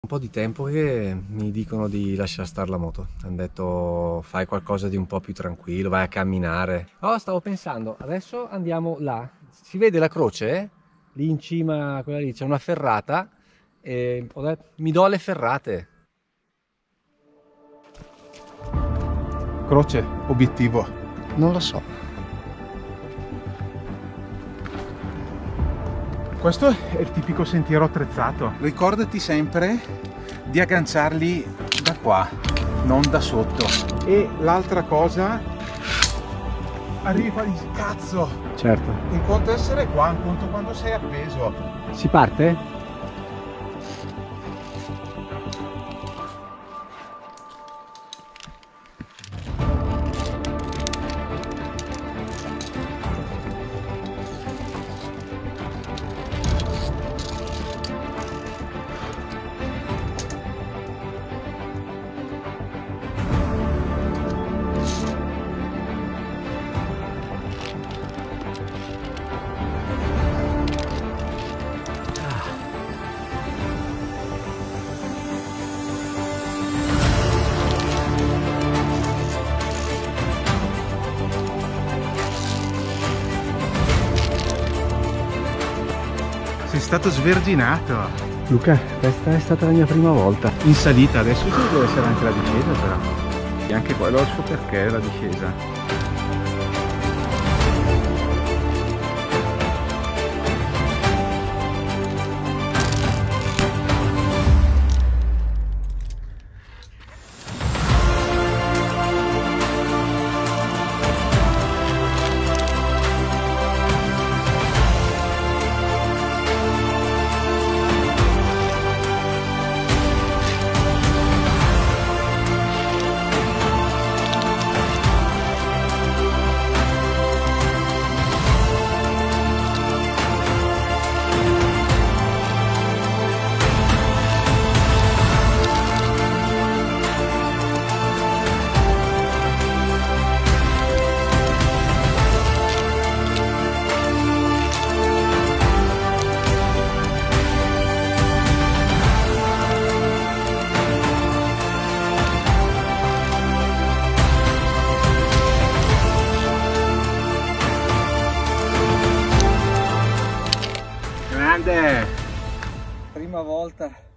Un po' di tempo che mi dicono di lasciare stare la moto. Hanno detto fai qualcosa di un po' più tranquillo, vai a camminare. Oh, stavo pensando, adesso andiamo là. Si vede la croce? Lì in cima, quella lì, c'è una ferrata. E ho detto, mi do le ferrate. Croce, obiettivo. Non lo so. Questo è il tipico sentiero attrezzato. Ricordati sempre di agganciarli da qua, non da sotto. E l'altra cosa, arrivi qua di cazzo. Certo. Un conto essere qua, un conto quando sei appeso. Si parte? Sei stato sverginato. Luca, questa è stata la mia prima volta. In salita, adesso ci deve essere anche la discesa però. E anche quello ha il suo perché, la discesa. Grande! Prima volta